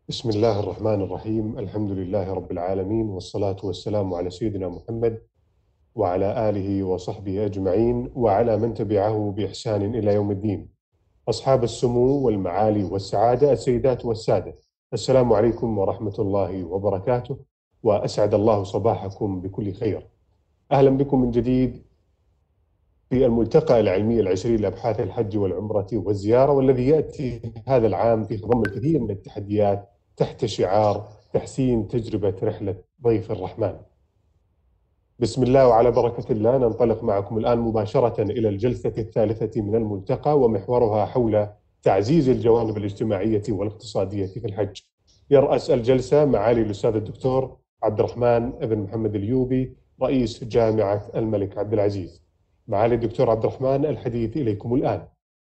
بسم الله الرحمن الرحيم. الحمد لله رب العالمين، والصلاة والسلام على سيدنا محمد وعلى آله وصحبه أجمعين وعلى من تبعه بإحسان إلى يوم الدين. أصحاب السمو والمعالي والسعادة، السيدات والسادة، السلام عليكم ورحمة الله وبركاته، وأسعد الله صباحكم بكل خير. أهلا بكم من جديد في الملتقى العلمي العشرين لأبحاث الحج والعمرة والزيارة، والذي يأتي هذا العام في ضمن الكثير من التحديات تحت شعار تحسين تجربة رحلة ضيف الرحمن. بسم الله وعلى بركة الله ننطلق معكم الآن مباشرة إلى الجلسة الثالثة من الملتقى، ومحورها حول تعزيز الجوانب الاجتماعية والاقتصادية في الحج. يرأس الجلسة معالي الأستاذ الدكتور عبد الرحمن بن محمد اليوبي، رئيس جامعة الملك عبد العزيز. معالي الدكتور عبد الرحمن، الحديث إليكم الآن.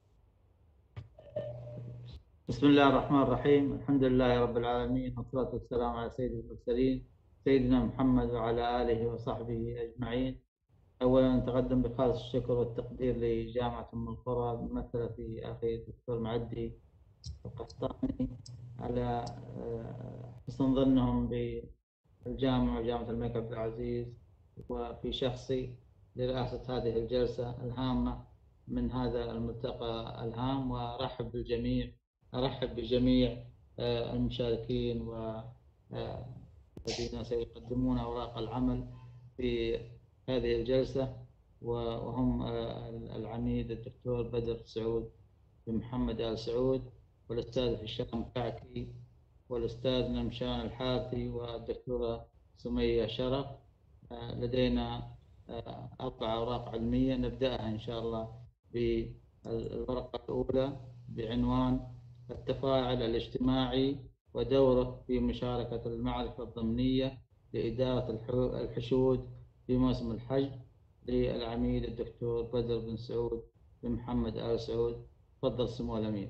بسم الله الرحمن الرحيم. الحمد لله رب العالمين، والصلاة والسلام على سيد المرسلين سيدنا محمد وعلى آله وصحبه أجمعين. أولا نتقدم بخالص الشكر والتقدير لجامعة أم القرى بمثلة أخي الدكتور معدي القحطاني على حسن ظنهم بالجامعة وجامعة الملك عبد العزيز، وفي شخصي لرئاسة هذه الجلسة الهامة من هذا الملتقى الهام. وأرحب بجميع المشاركين والذين سيقدمون أوراق العمل في هذه الجلسة، وهم العميد الدكتور بدر سعود بن محمد آل سعود، والأستاذ هشام كعكي، والأستاذ نمشان الحارثي، والدكتورة سمية شرف. لدينا 4 أوراق علمية نبدأها إن شاء الله بالورقة الأولى بعنوان التفاعل الاجتماعي ودوره في مشاركة المعرفة الضمنية لإدارة الحشود في موسم الحج، للعميد الدكتور بدر بن سعود بن محمد آل سعود. تفضل سمو الأمير.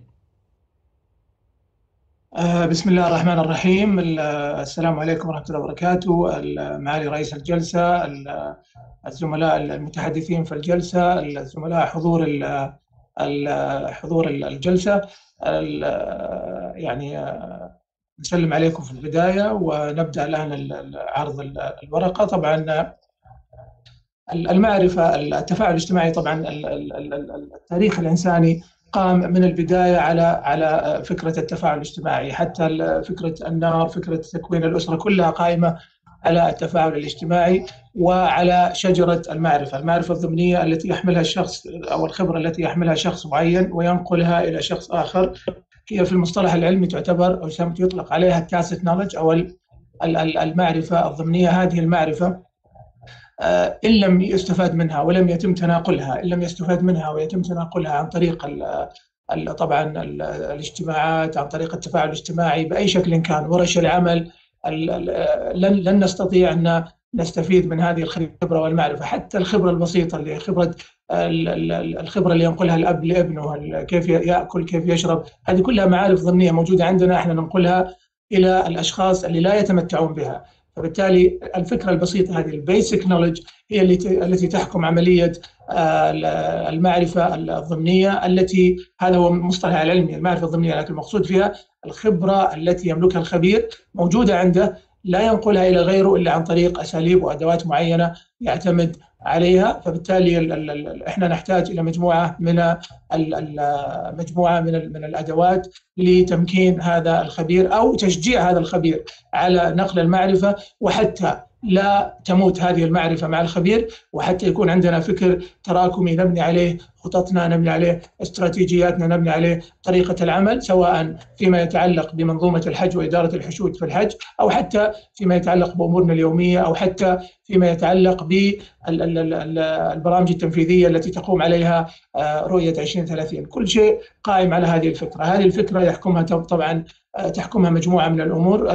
بسم الله الرحمن الرحيم. السلام عليكم ورحمة الله وبركاته. معالي رئيس الجلسة، الزملاء المتحدثين في الجلسة، الزملاء حضور الجلسة، يعني نسلم عليكم في البداية ونبدأ الآن عرض الورقة. طبعا المعرفة، التفاعل الاجتماعي، طبعا التاريخ الإنساني قام من البداية على فكرة التفاعل الاجتماعي، حتى فكرة النار، فكرة تكوين الأسرة، كلها قائمة على التفاعل الاجتماعي وعلى شجرة المعرفة الضمنية التي يحملها الشخص، أو الخبرة التي يحملها شخص معين وينقلها إلى شخص آخر. هي في المصطلح العلمي تعتبر أو يطلق عليها التاسيت نولج، أو المعرفة الضمنية. هذه المعرفة إن لم يستفاد منها ولم يتم تناقلها، إن لم يستفاد منها ويتم تناقلها عن طريق طبعا الاجتماعات، عن طريق التفاعل الاجتماعي بأي شكل كان، ورش العمل، لن نستطيع أن نستفيد من هذه الخبرة والمعرفة. حتى الخبرة البسيطة اللي الخبرة اللي ينقلها الأب لابنه، كيف يأكل، كيف يشرب، هذه كلها معارف ضمنية موجودة عندنا، احنا ننقلها إلى الأشخاص اللي لا يتمتعون بها. فبالتالي الفكرة البسيطة هذه البيسك نولج هي التي تحكم عملية المعرفة الضمنية، التي هذا هو مصطلح العلمي، المعرفة الضمنية، لكن المقصود فيها الخبرة التي يملكها الخبير موجودة عنده، لا ينقلها إلى غيره إلا عن طريق أساليب وأدوات معينة يعتمد عليها. فبالتالي احنا نحتاج إلى مجموعة من الأدوات لتمكين هذا الخبير أو تشجيع هذا الخبير على نقل المعرفة، وحتى لا تموت هذه المعرفة مع الخبير، وحتى يكون عندنا فكر تراكمي نبني عليه خططنا، نبني عليه استراتيجياتنا، نبني عليه طريقة العمل، سواء فيما يتعلق بمنظومة الحج وإدارة الحشود في الحج، أو حتى فيما يتعلق بأمورنا اليومية، أو حتى فيما يتعلق بالبرامج التنفيذية التي تقوم عليها رؤية 2030. كل شيء قائم على هذه الفكرة. هذه الفكرة يحكمها طبعا تحكمها مجموعة من الأمور.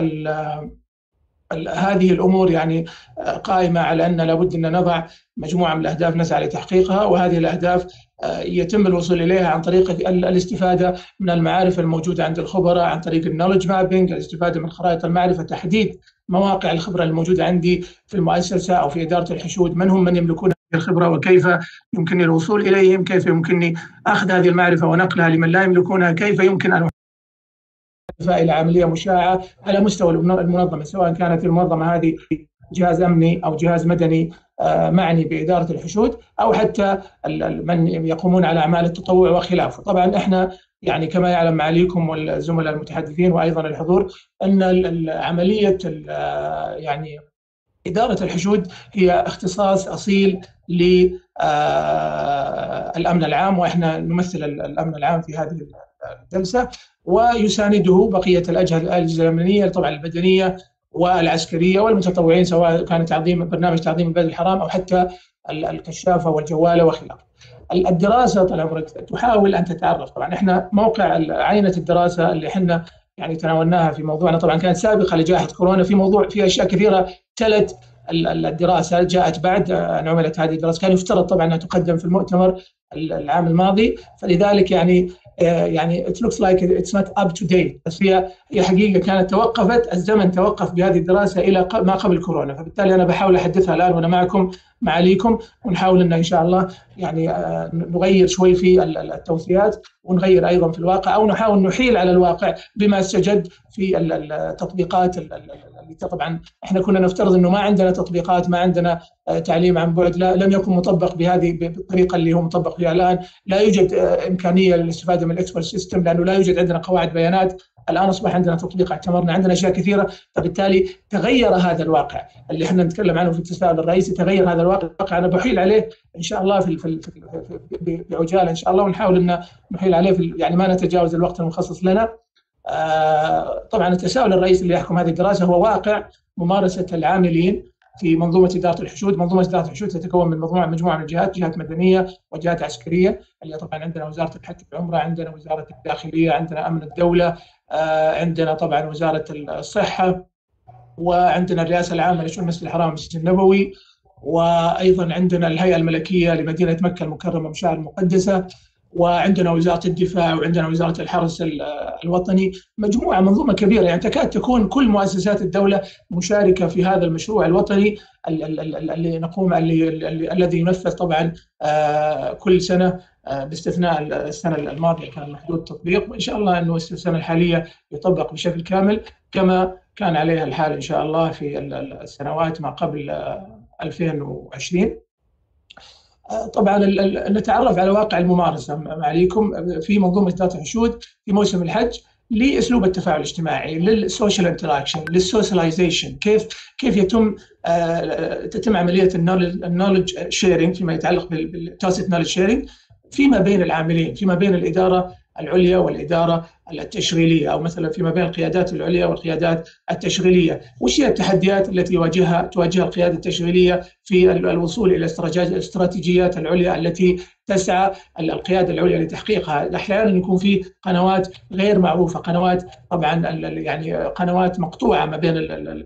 هذه الأمور يعني قائمة على أن لابد أن نضع مجموعة من الأهداف نسعى لتحقيقها، وهذه الأهداف يتم الوصول إليها عن طريق الاستفادة من المعارف الموجودة عند الخبراء، عن طريق النولج مابينج، الاستفادة من خرائط المعرفة، تحديد مواقع الخبرة الموجودة عندي في المؤسسة أو في إدارة الحشود، من هم من يملكون الخبرة وكيف يمكنني الوصول إليهم، كيف يمكنني أخذ هذه المعرفة ونقلها لمن لا يملكونها، كيف يمكن أن إلى عملية مشاعة على مستوى المنظمة، سواء كانت المنظمة هذه جهاز أمني أو جهاز مدني معني بإدارة الحشود، أو حتى من يقومون على أعمال التطوع وخلافه. طبعا إحنا يعني كما يعلم معاليكم والزملاء المتحدثين وأيضا الحضور أن عملية يعني إدارة الحشود هي اختصاص أصيل للأمن العام، وإحنا نمثل الأمن العام في هذه الجلسة، ويسانده بقية الأجهزة الأمنية طبعا المدنية والعسكرية والمتطوعين، سواء كان برنامج تعظيم البلد الحرام أو حتى الكشافة والجوالة وخلافه. الدراسة طال عمرك تحاول أن تتعرف، طبعا إحنا موقع عينة الدراسة اللي إحنا يعني تناولناها في موضوعنا طبعا كانت سابقة لجائحة كورونا، في أشياء كثيرة تلت الدراسة جاءت بعد أن عملت هذه الدراسة، كان يفترض طبعا أنها تقدم في المؤتمر العام الماضي، فلذلك يعني it looks like it's not up to date، بس هي حقيقة كانت توقفت، الزمن توقف بهذه الدراسة إلى ما قبل كورونا، فبالتالي أنا بحاول أحدثها الآن وأنا معكم معاليكم، ونحاول إن شاء الله يعني نغير شوي في التوصيات ونغير أيضا في الواقع، أو نحاول نحيل على الواقع بما استجد في التطبيقات اللي طبعا إحنا كنا نفترض إنه ما عندنا تطبيقات، ما عندنا تعليم عن بعد، لم يكن مطبق بهذه بالطريقة اللي هو مطبق فيها الآن، لا يوجد إمكانية للاستفادة من الإكسبرت سيستم لأنه لا يوجد عندنا قواعد بيانات، الآن أصبح عندنا تطبيق اعتمرنا، عندنا أشياء كثيرة، فبالتالي تغير هذا الواقع اللي احنا نتكلم عنه في التساؤل الرئيسي، تغير هذا الواقع، أنا بحيل عليه إن شاء الله بعجالة إن شاء الله، ونحاول أن نحيل عليه يعني ما نتجاوز الوقت المخصص لنا. طبعا التساؤل الرئيسي اللي يحكم هذه الدراسة هو واقع ممارسة العاملين في منظومة إدارة الحشود. منظومة إدارة الحشود تتكون من مجموعة من الجهات، جهات مدنية وجهات عسكرية، اللي طبعا عندنا وزارة الحج والعمرة، عندنا وزارة الداخلية، عندنا أمن الدولة، عندنا طبعا وزارة الصحة، وعندنا الرئاسة العامة لشؤون المسجد الحرام والمسجد النبوي، وأيضا عندنا الهيئة الملكية لمدينة مكة المكرمة مشاعر المقدسة، وعندنا وزارة الدفاع، وعندنا وزارة الحرس الوطني، مجموعة منظومة كبيرة، يعني تكاد تكون كل مؤسسات الدولة مشاركة في هذا المشروع الوطني اللي نقوم الذي ينفذ طبعا كل سنة، باستثناء السنة الماضية كان محدود التطبيق، وإن شاء الله أنه السنة الحالية يطبق بشكل كامل كما كان عليها الحال إن شاء الله في السنوات ما قبل 2020. طبعا نتعرف على واقع الممارسة معاليكم في منظومة إدارة الحشود في موسم الحج لأسلوب التفاعل الاجتماعي، للسوشيال انتراكشن، للسوشياليزيشن، كيف تتم عملية النولج شيرنج فيما يتعلق بالتاسيت نولج شيرنج فيما بين العاملين، فيما بين الإدارة العليا والإدارة التشغيلية، أو مثلا فيما بين القيادات العليا والقيادات التشغيلية. وش هي التحديات التي تواجه القيادة التشغيلية في الوصول إلى الاستراتيجيات العليا التي تسعى القيادة العليا لتحقيقها؟ أحيانا يكون في قنوات غير معروفة، قنوات طبعا يعني قنوات مقطوعة ما بين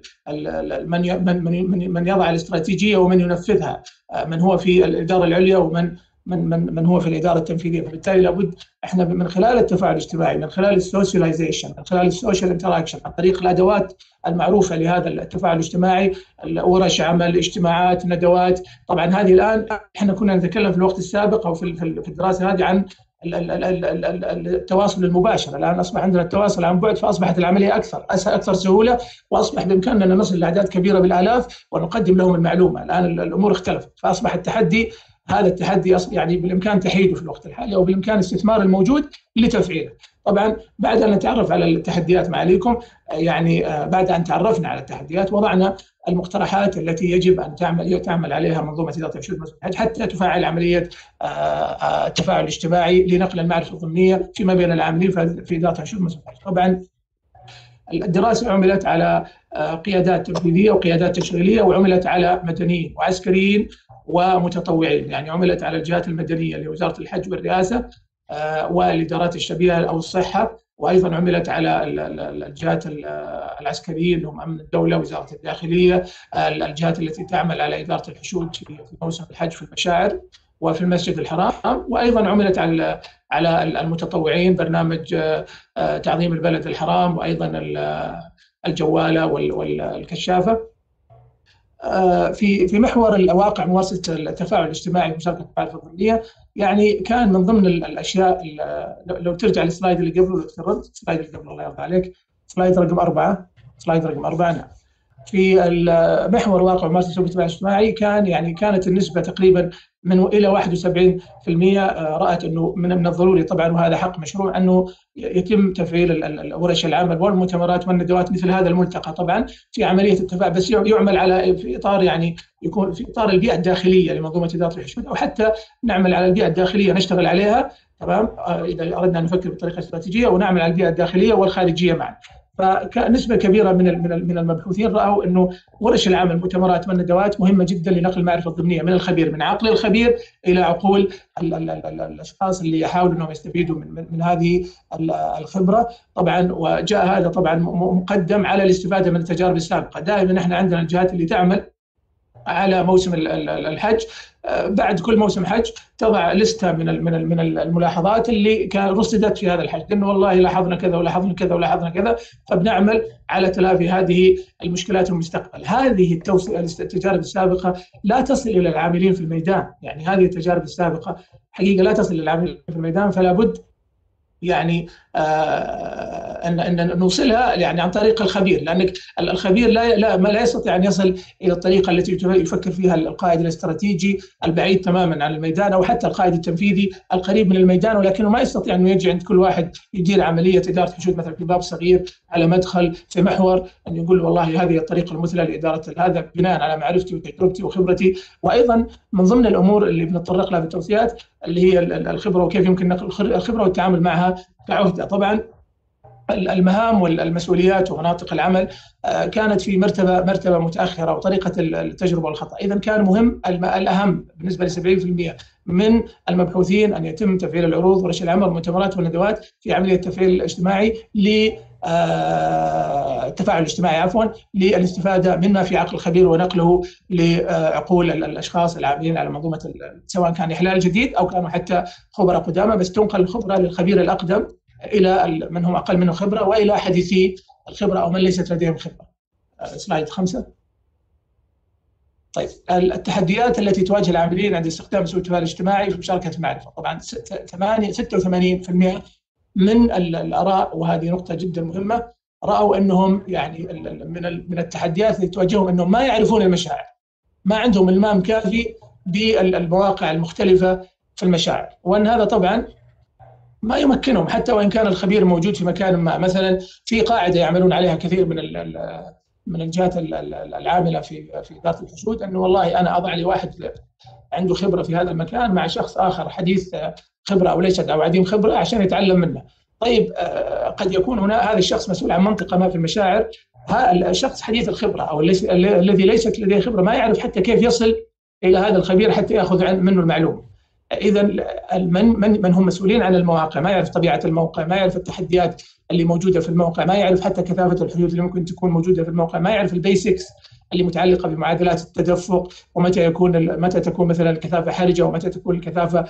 من يضع الاستراتيجية ومن ينفذها، من هو في الإدارة العليا ومن من هو في الإدارة التنفيذية. فبالتالي لابد احنا من خلال التفاعل الاجتماعي، من خلال السوشياليزيشن، من خلال السوشيال انتراكشن، عن طريق الأدوات المعروفة لهذا التفاعل الاجتماعي، ورش عمل، اجتماعات، ندوات. طبعا هذه الآن احنا كنا نتكلم في الوقت السابق أو في الدراسة هذه عن التواصل المباشر، الآن أصبح عندنا التواصل عن بعد، فأصبحت العملية أكثر سهولة، وأصبح بإمكاننا أن نصل لأعداد كبيرة بالآلاف ونقدم لهم المعلومة. الآن الأمور اختلفت، فأصبح هذا التحدي يعني بالإمكان تحييده في الوقت الحالي، أو بالإمكان استثمار الموجود لتفعيله. طبعا بعد أن نتعرف على التحديات معاليكم، يعني بعد أن تعرفنا على التحديات وضعنا المقترحات التي يجب أن تعمل عليها منظومة إدارة الحشود حتى تفعل عملية التفاعل الاجتماعي لنقل المعرفة الضمنية فيما بين العاملين في إدارة الحشود. طبعا الدراسة عملت على قيادات تنفيذية وقيادات تشغيلية، وعملت على مدنيين وعسكريين ومتطوعين، يعني عملت على الجهات المدنية لوزارة الحج والرئاسة والإدارات الشبيهة أو الصحة، وأيضا عملت على الجهات العسكرية اللي هم أمن الدولة، وزارة الداخلية، الجهات التي تعمل على إدارة الحشود في موسم الحج في المشاعر وفي المسجد الحرام، وأيضا عملت على المتطوعين، برنامج تعظيم البلد الحرام، وأيضا الجوالة والكشافة. في محور الواقع ممارسة التفاعل الاجتماعي ومشاركة المعرفة الضمنية، يعني كان من ضمن الأشياء، لو ترجع للسلايد اللي قبله، السلايد اللي قبله الله يرضى عليك، سلايد رقم 4. سلايد رقم 4. نعم. في محور واقع وممارسة أسلوب التباع الاجتماعي كانت النسبة تقريبا من إلى 71%. رأت أنه من الضروري طبعا، وهذا حق مشروع، أنه يتم تفعيل ورش العمل والمؤتمرات والندوات مثل هذا الملتقى طبعا في عملية التفاعل، بس يعمل على في إطار يعني يكون في إطار البيئة الداخلية لمنظومة إدارة الحشود، أو حتى نعمل على البيئة الداخلية نشتغل عليها. تمام. إذا أردنا أن نفكر بطريقة استراتيجية، ونعمل على البيئة الداخلية والخارجية معا. فنسبة كبيرة من المبحوثين رأوا أنه ورش العمل المؤتمرات والندوات مهمة جدا لنقل المعرفة الضمنية من الخبير، من عقل الخبير إلى عقول الأشخاص اللي يحاولوا أنهم يستفيدوا من هذه الخبرة طبعا. وجاء هذا طبعا مقدم على الاستفادة من التجارب السابقة. دائما احنا عندنا الجهات اللي تعمل على موسم الحج، بعد كل موسم حج تضع لستة من الملاحظات اللي كان رصدت في هذا الحج، انه والله لاحظنا كذا ولاحظنا كذا ولاحظنا كذا، فبنعمل على تلافي هذه المشكلات في المستقبل. هذه التجارب السابقة لا تصل الى العاملين في الميدان، يعني هذه التجارب السابقة حقيقة لا تصل الى العاملين في الميدان، فلا بد يعني أن نوصلها يعني عن طريق الخبير، لأنك الخبير لا يستطيع أن يصل إلى الطريقة التي يفكر فيها القائد الاستراتيجي البعيد تماما عن الميدان، أو حتى القائد التنفيذي القريب من الميدان، ولكنه ما يستطيع أن يجي عند كل واحد يدير عملية إدارة حشود مثلا في باب صغير على مدخل في محور، أن يقول والله هذه الطريقة المثلى لإدارة هذا بناء على معرفتي وتجربتي وخبرتي. وأيضا من ضمن الأمور اللي بنتطرق لها في التوصيات اللي هي الخبرة، وكيف يمكن نقل الخبرة والتعامل معها كعهدة. طبعا المهام والمسؤوليات ومناطق العمل كانت في مرتبة متأخرة، وطريقة التجربة والخطأ. إذن كان مهم الأهم بالنسبة ل 70% من المبحوثين أن يتم تفعيل العروض ورش العمل والمؤتمرات والندوات في عملية التفعيل الاجتماعي التفاعل الاجتماعي للاستفادة مما في عقل الخبير ونقله لعقول الأشخاص العاملين على منظومة، سواء كان إحلال جديد أو كانوا حتى خبراء قدامى، بس تنقل الخبرة للخبير الأقدم إلى من هم أقل منه خبرة، وإلى حديثي الخبرة أو من ليست لديهم خبرة. سلايد 5. طيب، التحديات التي تواجه العاملين عند استخدام أسلوب التفاعل الاجتماعي في مشاركة المعرفة. طبعا 86% من الآراء، وهذه نقطة جدا مهمة، رأوا أنهم يعني من التحديات اللي تواجههم أنهم ما يعرفون المشاعر، ما عندهم إلمام كافي بالمواقع المختلفة في المشاعر، وأن هذا طبعا ما يمكنهم حتى وإن كان الخبير موجود في مكان ما. مثلا في قاعدة يعملون عليها كثير من الجهات العاملة في إدارة الحشود، أنه والله أنا أضع لي واحد عنده خبرة في هذا المكان مع شخص آخر حديث خبرة أو ليس أو عديم خبرة عشان يتعلم منه. طيب، قد يكون هنا هذا الشخص مسؤول عن منطقة ما في المشاعر، الشخص حديث الخبرة أو الذي ليست لديه خبرة ما يعرف حتى كيف يصل إلى هذا الخبير حتى يأخذ منه المعلومة. إذا من هم مسؤولين عن المواقع ما يعرف طبيعة الموقع، ما يعرف التحديات اللي موجودة في الموقع، ما يعرف حتى كثافة الحدود اللي ممكن تكون موجودة في الموقع، ما يعرف البيسكس اللي متعلقة بمعادلات التدفق، ومتى تكون مثلا الكثافة حرجة، ومتى تكون الكثافة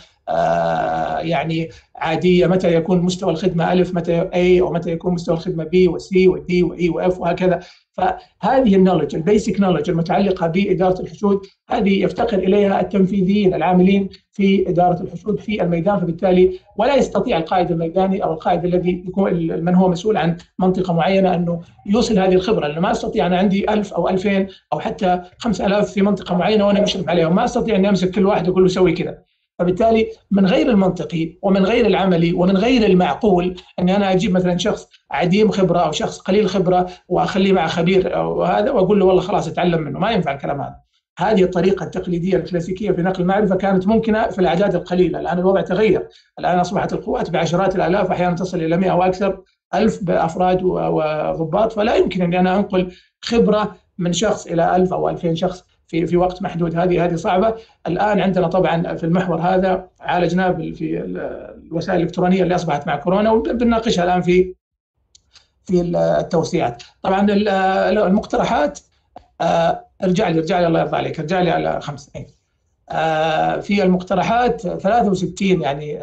يعني عادية، متى يكون مستوى الخدمة ألف، متى A، ومتى يكون مستوى الخدمة B وC وD وE وF وهكذا. فهذه النولج، البيسك نولج المتعلقة بإدارة الحشود، هذه يفتقر إليها التنفيذيين العاملين في إدارة الحشود في الميدان. فبالتالي ولا يستطيع القائد الميداني أو القائد الذي يكون من هو مسؤول عن منطقة معينة أنه يوصل هذه الخبرة، لأنه ما أستطيع أنا عندي 1000 أو 2000 أو حتى 5000 في منطقة معينة وأنا مشرف عليهم، ما أستطيع أن أمسك كل واحد وأقول له سوي كذا. فبالتالي من غير المنطقي ومن غير العملي ومن غير المعقول أني أنا أجيب مثلا شخص عديم خبرة أو شخص قليل خبرة وأخليه مع خبير وهذا وأقول له والله خلاص اتعلم منه، ما ينفع الكلام هذا. هذه الطريقة التقليدية الكلاسيكية في نقل المعرفة كانت ممكنة في الأعداد القليلة. الآن الوضع تغير، الآن أصبحت القوات بعشرات الآلاف، أحيانا تصل إلى 100 وأكثر ألف بأفراد وضباط، فلا يمكن أن أنا أنقل خبرة من شخص إلى 1000 أو 2000 شخص في وقت محدود. هذه صعبة. الآن عندنا طبعا في المحور هذا عالجناه في الوسائل الإلكترونية اللي أصبحت مع كورونا، وبنناقشها الآن في التوسيعات. طبعا المقترحات، ارجع لي الله يرضى عليك، ارجع لي على 5. في المقترحات 63 يعني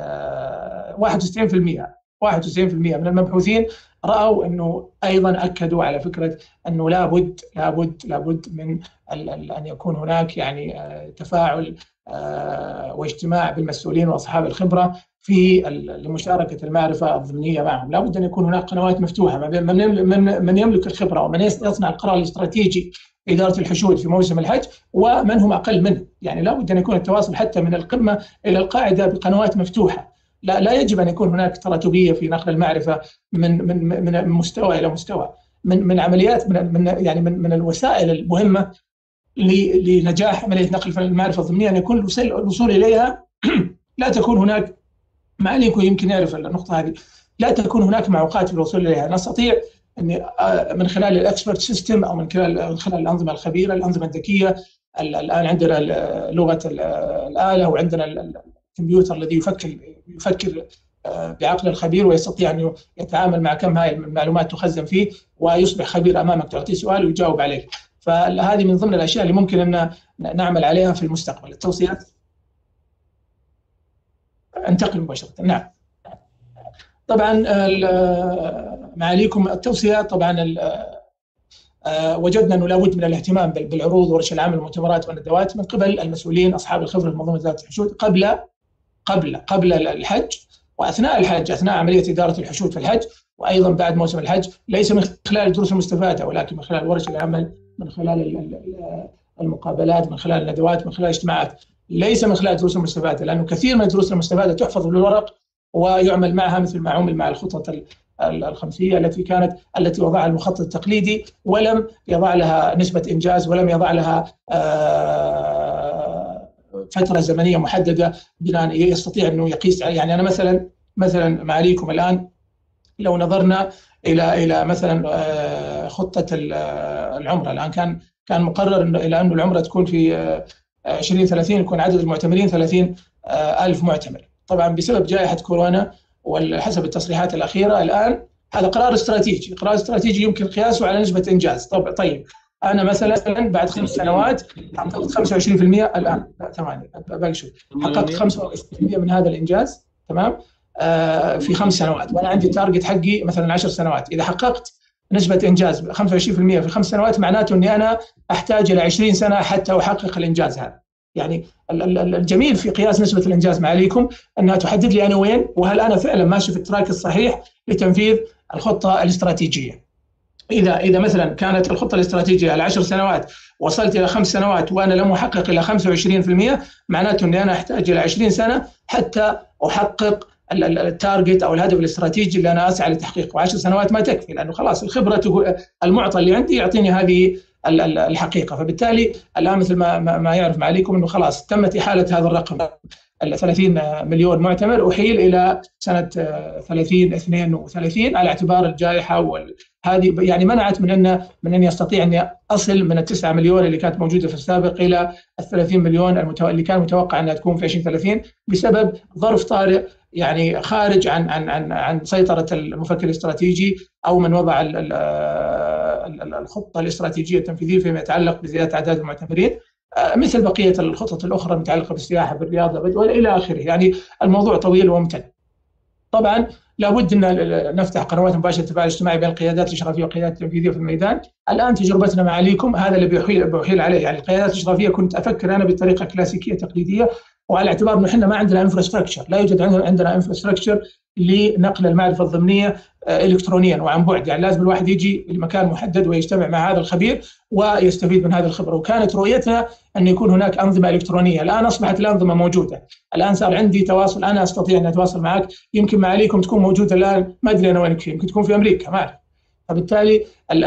91% من المبحوثين رأوا أنه أيضا أكدوا على فكرة أنه لابد من أن يكون هناك يعني تفاعل واجتماع بالمسؤولين وأصحاب الخبرة في لمشاركه المعرفه الضمنيه معهم. لابد ان يكون هناك قنوات مفتوحه ما بين من يملك الخبره ومن يصنع القرار الاستراتيجي إدارة الحشود في موسم الحج ومن هم أقل منه. يعني لابد أن يكون التواصل حتى من القمة إلى القاعدة بقنوات مفتوحة. لا يجب أن يكون هناك تراتبية في نقل المعرفة من مستوى إلى مستوى. من عمليات من الوسائل المهمة لنجاح عملية نقل المعرفة الضمنية أن يكون الوصول إليها لا تكون هناك، معاليكم يمكن يعرف النقطة هذه، لا تكون هناك معوقات في الوصول إليها. نستطيع أن من خلال الإكسبرت سيستم أو من خلال الأنظمة الخبيرة، الأنظمة الذكية. الآن عندنا لغة الآلة وعندنا الكمبيوتر الذي يفكر بعقل الخبير ويستطيع أن يتعامل مع كم هاي المعلومات تخزن فيه ويصبح خبير أمامك، تعطيه سؤال ويجاوب عليه. فهذه من ضمن الأشياء اللي ممكن أن نعمل عليها في المستقبل. التوصيات انتقل مباشرة. نعم طبعا معاليكم التوصيات. طبعا وجدنا أنه لابد من الاهتمام بالعروض وورش العمل والمؤتمرات والندوات من قبل المسؤولين أصحاب الخبرة في منظومة إدارة الحشود قبل الحج وأثناء الحج، أثناء عملية إدارة الحشود في الحج، وأيضا بعد موسم الحج، ليس من خلال الدروس المستفادة ولكن من خلال ورش العمل، من خلال المقابلات، من خلال الندوات، من خلال الاجتماعات، ليس من خلال الدروس المستفادة، لأنه كثير من الدروس المستفادة تحفظ بالورق ويعمل معها مثل ما عمل مع الخطط الخمسية التي وضعها المخطط التقليدي ولم يضع لها نسبة إنجاز ولم يضع لها فترة زمنية محددة بناء يستطيع أنه يقيس. يعني أنا مثلا معاليكم الآن لو نظرنا إلى مثلا خطة العمرة، الآن كان مقرر إلى أن العمرة تكون في 2030 يكون عدد المعتمرين 30,000 معتمر. طبعا بسبب جائحة كورونا وحسب التصريحات الأخيرة الآن هذا قرار استراتيجي يمكن قياسه على نسبة إنجاز. طيب أنا مثلا بعد 5 سنوات حققت 25% الآن، لا 8 باقي شوي، حققت 25% من هذا الإنجاز، تمام، في 5 سنوات، وأنا عندي تارجت حقي مثلا 10 سنوات. إذا حققت نسبة إنجاز 25% في 5 سنوات معناته أني أنا أحتاج إلى 20 سنة حتى أحقق الإنجاز هذا. يعني الجميل في قياس نسبة الإنجاز معاليكم أنها تحدد لي أنا وين وهل أنا فعلا ماشي في التراك الصحيح لتنفيذ الخطة الاستراتيجية. إذا مثلا كانت الخطة الاستراتيجية على 10 سنوات وصلت إلى 5 سنوات وأنا لم أحقق إلى 25%، معناته أني أنا أحتاج إلى 20 سنة حتى أحقق التارجت أو الهدف الاستراتيجي اللي أنا أسعى لتحقيقه. 10 سنوات ما تكفي، لأنه خلاص الخبرة المعطى اللي عندي يعطيني هذه الحقيقة. فبالتالي الآن مثل ما يعرف معاليكم أنه خلاص تمت إحالة هذا الرقم 30 مليون معتمر أحيل إلى سنة 2032 على اعتبار الجائحة، هذه يعني منعت من أن يستطيع أن أصل من 9 مليون اللي كانت موجودة في السابق إلى 30 مليون اللي كان متوقع أنها تكون في 2030 بسبب ظرف طارئ يعني خارج عن سيطرة المفكر الاستراتيجي أو من وضع الخطة الاستراتيجية التنفيذية فيما يتعلق بزيادة أعداد المعتمرين، مثل بقية الخطط الأخرى المتعلقة بالسياحة بالرياضة وإلى آخره. يعني الموضوع طويل وممتد. طبعا لابد أن نفتح قنوات مباشرة التفاعل الاجتماعي بين القيادات الإشرافية والقيادات التنفيذية في الميدان. الآن تجربتنا معاليكم هذا اللي بحيل عليه. يعني القيادات الإشرافية كنت أفكر أنا بطريقة كلاسيكية تقليدية، وعلى اعتبار أنه إحنا ما عندنا انفراستراكشر، لا يوجد عندنا انفراستراكشر لنقل المعرفة الضمنية إلكترونيا وعن بعد. يعني لازم الواحد يجي لمكان محدد ويجتمع مع هذا الخبير ويستفيد من هذه الخبرة. وكانت رؤيتنا أن يكون هناك أنظمة إلكترونية. الآن أصبحت الأنظمة موجودة، الآن صار عندي تواصل، أنا أستطيع أن أتواصل معك. يمكن معاليكم تكون موجودة الآن، ما أدري أنا وينك، يمكن تكون في أمريكا، ما أعرف. فبالتالي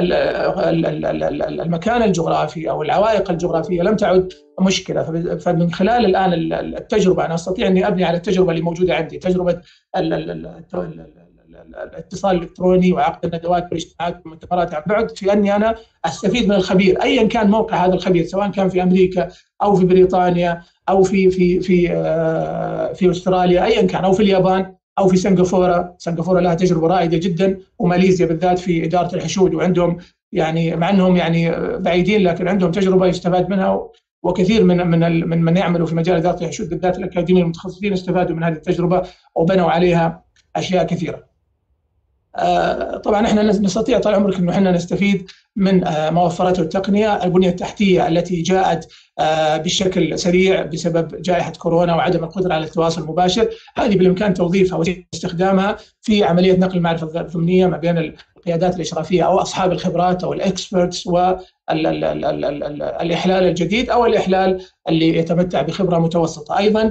المكان الجغرافي أو العوائق الجغرافية لم تعد مشكلة. فمن خلال الآن التجربة أنا أستطيع أني أبني على التجربة اللي موجودة عندي، تجربة الاتصال الإلكتروني وعقد الندوات والاجتماعات والمؤتمرات عن بعد، في أني أنا أستفيد من الخبير أيا كان موقع هذا الخبير، سواء كان في أمريكا أو في بريطانيا أو في أستراليا أيا كان، أو في اليابان أو في سنغافورة لها تجربة رائدة جدا، وماليزيا بالذات في إدارة الحشود، وعندهم يعني مع أنهم يعني بعيدين لكن عندهم تجربة يستفاد منها، وكثير من يعملوا في مجال إدارة الحشود بالذات الأكاديميين المتخصصين استفادوا من هذه التجربة وبنوا عليها أشياء كثيرة. طبعا احنا نستطيع طال عمرك انه احنا نستفيد من ما وفرته التقنية، البنية التحتية التي جاءت بشكل سريع بسبب جائحة كورونا وعدم القدرة على التواصل المباشر، هذه بالإمكان توظيفها واستخدامها في عملية نقل المعرفة الضمنية ما بين القيادات الإشرافية أو أصحاب الخبرات أو الإكسبرتس والإحلال الجديد أو الإحلال اللي يتمتع بخبرة متوسطة. أيضا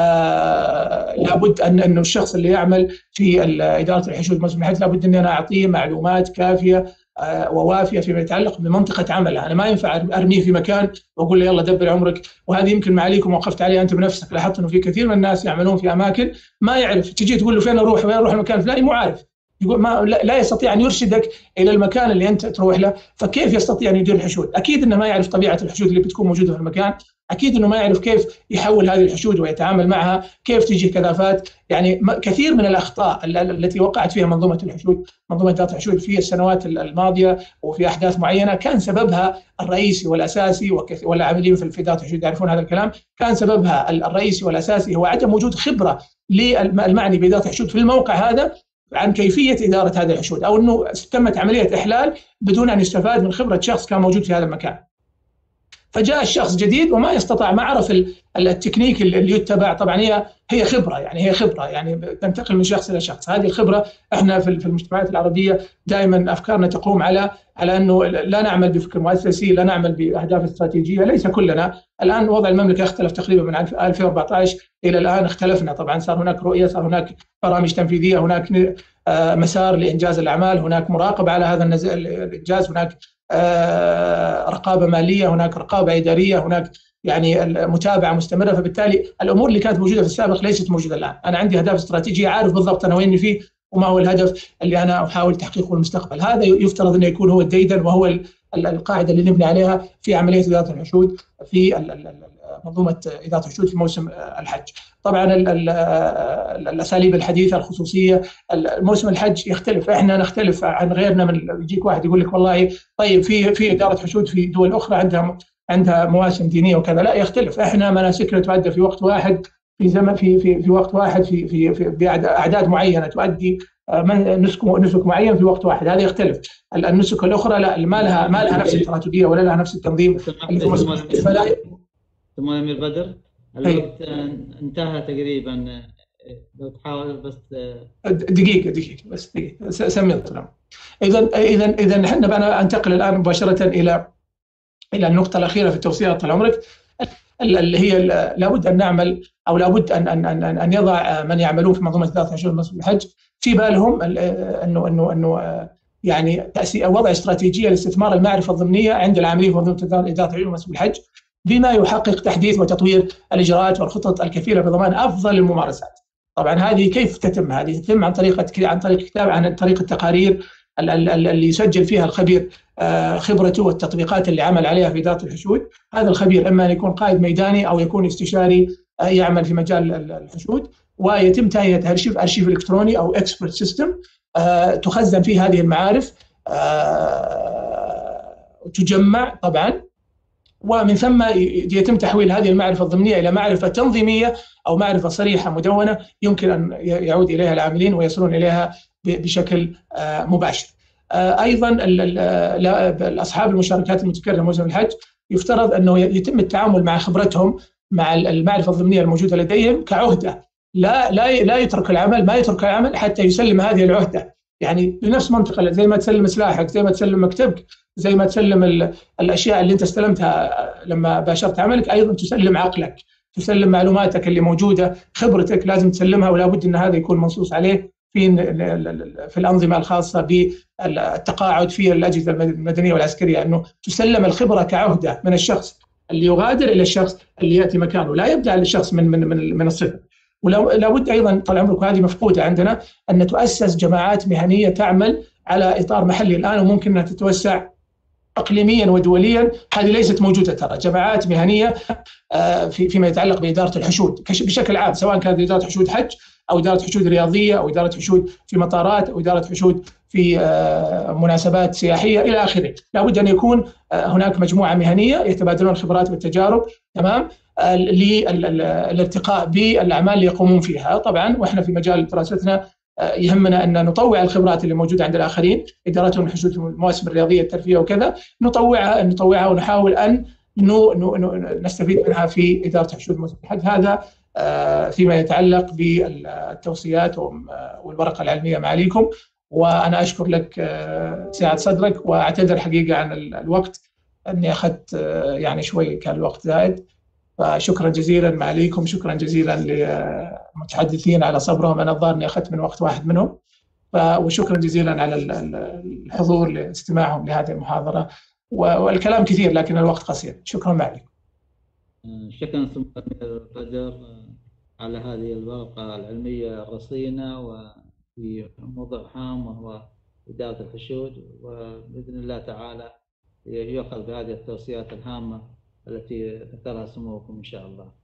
لابد أن الشخص اللي يعمل في إدارة الحشود المسموحات لابد أن أنا أعطيه معلومات كافية ووافية فيما يتعلق بمنطقة عمله. أنا ما ينفع أرميه في مكان وأقول له يلا دبر عمرك. وهذه يمكن معاليكم وقفت عليها أنت بنفسك، لاحظت أنه في كثير من الناس يعملون في أماكن ما يعرف، تجي تقول له فين أروح وين أروح المكان الفلاني، مو عارف، يقول ما لا يستطيع أن يرشدك إلى المكان اللي أنت تروح له. فكيف يستطيع أن يدير الحشود؟ أكيد أنه ما يعرف طبيعة الحشود اللي بتكون موجودة في المكان، أكيد أنه ما يعرف كيف يحول هذه الحشود ويتعامل معها، كيف تيجي كثافات. يعني كثير من الأخطاء التي وقعت فيها منظومة الحشود، منظومة إدارة الحشود في السنوات الماضية وفي أحداث معينة، كان سببها الرئيسي والأساسي، والعاملين في إدارة الحشود يعرفون هذا الكلام، كان سببها الرئيسي والأساسي هو عدم وجود خبرة للمعني بإدارة الحشود في الموقع هذا عن كيفية إدارة هذه الحشود، أو أنه تمت عملية إحلال بدون أن يستفاد من خبرة شخص كان موجود في هذا المكان. فجاء الشخص جديد وما يستطاع، ما عرف التكنيك اللي يتبع. طبعا هي خبرة، يعني هي خبرة يعني تنتقل من شخص إلى شخص. هذه الخبرة احنا في المجتمعات العربية دائما أفكارنا تقوم على أنه لا نعمل بفكر مؤسسي، لا نعمل بأهداف استراتيجية. ليس كلنا. الآن وضع المملكة اختلف تقريبا من 2014 إلى الآن، اختلفنا طبعا، صار هناك رؤية، صار هناك برامج تنفيذية، هناك مسار لإنجاز الأعمال، هناك مراقبة على هذا الإنجاز، هناك رقابة مالية، هناك رقابة إدارية، هناك يعني متابعة مستمرة. فبالتالي الأمور اللي كانت موجودة في السابق ليست موجودة الآن. أنا عندي أهداف استراتيجية، عارف بالضبط أنا وين فيه وما هو الهدف اللي أنا أحاول تحقيقه في المستقبل. هذا يفترض أنه يكون هو الديدن، وهو القاعدة اللي نبني عليها في عملية إدارة الحشود في منظومة إدارة الحشود في موسم الحج. طبعا الأساليب الحديثة الخصوصية، موسم الحج يختلف، احنا نختلف عن غيرنا. من يجيك واحد يقول لك والله طيب في إدارة حشود في دول أخرى عندها مواسم دينية وكذا، لا يختلف. احنا مناسكنا تؤدى في وقت واحد، في زمن، في وقت واحد، في بأعداد معينة تؤدي نسك معين في وقت واحد. هذا يختلف. النسك الأخرى لا، ما لها نفس التراتبية ولا لها نفس التنظيم اللي في موسم الحج. ثم أمير بدر، الوقت انتهى تقريبا، لو تحاول بس دقيقة بس دقيقة سمي الكلام. إذا احنا بقى انتقل الآن مباشرة إلى النقطة الأخيرة في التوصيات طال عمرك، اللي هي لابد أن نعمل، أو لابد أن يضع من يعملون في منظومة إدارة الحشود المسؤول الحج في بالهم أنه يعني وضع استراتيجية لاستثمار المعرفة الضمنية عند العاملين في منظومة إدارة الحشود المسؤول الحج، بما يحقق تحديث وتطوير الإجراءات والخطط الكفيلة بضمان أفضل الممارسات. طبعا هذه كيف تتم؟ هذه تتم عن طريق كتاب، عن طريق التقارير اللي يسجل فيها الخبير خبرته والتطبيقات اللي عمل عليها في إدارة الحشود. هذا الخبير إما أن يكون قائد ميداني أو يكون استشاري يعمل في مجال الحشود، ويتم تهيئة أرشيف إلكتروني أو إكسبرت سيستم تخزن فيه هذه المعارف وتجمع طبعا، ومن ثم يتم تحويل هذه المعرفة الضمنية إلى معرفة تنظيمية أو معرفة صريحة مدونة يمكن أن يعود إليها العاملين ويصلون إليها بشكل مباشر. أيضا أصحاب المشاركات المتكررة موسم الحج يفترض أنه يتم التعامل مع خبرتهم مع المعرفة الضمنية الموجودة لديهم كعهدة، لا يترك العمل، ما يترك العمل حتى يسلم هذه العهدة. يعني بنفس منطقة، زي ما تسلم سلاحك، زي ما تسلم مكتبك، زي ما تسلم الأشياء اللي أنت استلمتها لما باشرت عملك، أيضا تسلم عقلك، تسلم معلوماتك اللي موجودة، خبرتك لازم تسلمها، ولا بد أن هذا يكون منصوص عليه في الأنظمة الخاصة بالتقاعد في الأجهزة المدنية والعسكرية، أنه تسلم الخبرة كعهدة من الشخص اللي يغادر إلى الشخص اللي يأتي مكانه، لا يبدأ الشخص من الصفر. ولا بد أيضا طال عمرك، وهذه مفقودة عندنا، أن تؤسس جماعات مهنية تعمل على إطار محلي الآن، وممكن أنها تتوسع إقليميا ودوليا. هذه ليست موجودة ترى، جماعات مهنية فيما يتعلق بإدارة الحشود بشكل عام، سواء كانت إدارة حشود حج أو إدارة حشود رياضية أو إدارة حشود في مطارات أو إدارة حشود في مناسبات سياحية إلى آخره. لابد أن يكون هناك مجموعة مهنية يتبادلون الخبرات والتجارب، تمام، للارتقاء بالأعمال اللي يقومون فيها. طبعا وإحنا في مجال دراستنا يهمنا أن نطوع الخبرات اللي موجودة عند الآخرين، إدارتهم الحشود في المواسم الرياضية الترفيهية وكذا، نطوعها ونحاول أن نستفيد منها في إدارة حشود موسم الحج. هذا فيما يتعلق بالتوصيات والورقة العلمية معاليكم. وأنا أشكر لك سعة صدرك، وأعتذر حقيقة عن الوقت أني أخذت يعني شوي كان الوقت زائد. فشكرا جزيلا معاليكم، شكرا جزيلا للمتحدثين على صبرهم. أنا الظاهر أني أخذت من وقت واحد منهم، وشكرا جزيلا على الحضور لاستماعهم لهذه المحاضرة. والكلام كثير لكن الوقت قصير. شكرا معاليكم. شكرا ثم بدر على هذه الورقة العلمية الرصينة وفي موضوع هام وهو إدارة الحشود، وبإذن الله تعالى يؤخذ بهذه التوصيات الهامة التي ذكرها سموكم إن شاء الله.